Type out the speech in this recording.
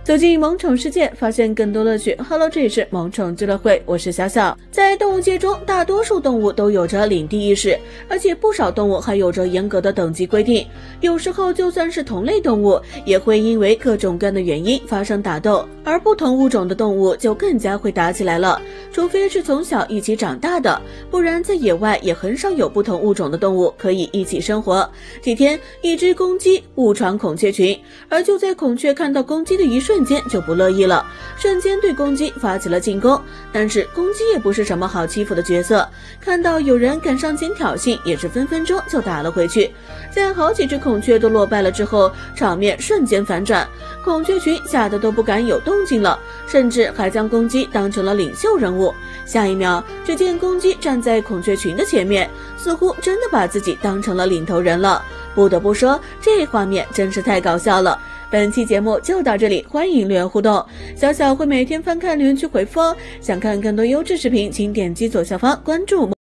走进萌宠世界，发现更多乐趣。Hello， 这里是萌宠俱乐会，我是小小。在动物界中，大多数动物都有着领地意识，而且不少动物还有着严格的等级规定。有时候，就算是同类动物，也会因为各种各样的原因发生打斗，而不同物种的动物就更加会打起来了。除非是从小一起长大的，不然在野外也很少有不同物种的动物可以一起生活。这天，一只公鸡误闯孔雀群，而就在孔雀看到公鸡的一瞬间就不乐意了，瞬间对公鸡发起了进攻。但是公鸡也不是什么好欺负的角色，看到有人敢上前挑衅，也是分分钟就打了回去。在好几只孔雀都落败了之后，场面瞬间反转，孔雀群吓得都不敢有动静了，甚至还将公鸡当成了领袖人物。下一秒，只见公鸡站在孔雀群的前面，似乎真的把自己当成了领头人了。不得不说，这画面真是太搞笑了。本期节目就到这里，欢迎留言互动，小小会每天翻看留言区回复哦。想看更多优质视频，请点击左下方关注